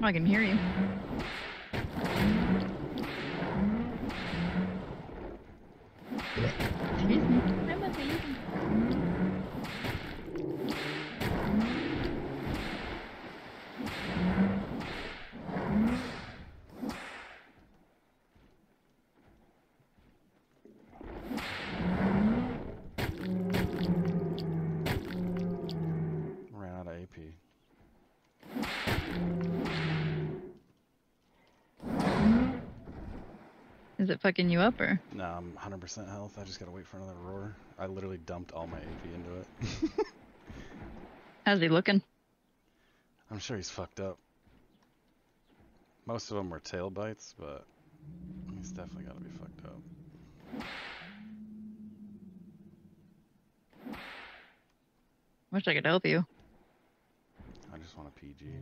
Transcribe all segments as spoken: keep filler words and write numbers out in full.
I can hear you. Excuse me. I'm a baby. Ran out of A P. Is it fucking you up or? No, I'm one hundred percent health. I just gotta wait for another roar. I literally dumped all my A P into it. How's he looking? I'm sure he's fucked up. Most of them were tail bites, but he's definitely gotta be fucked up. Wish I could help you. I just want a P G.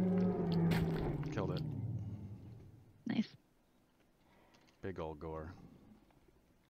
Killed it. Nice. Big old gore.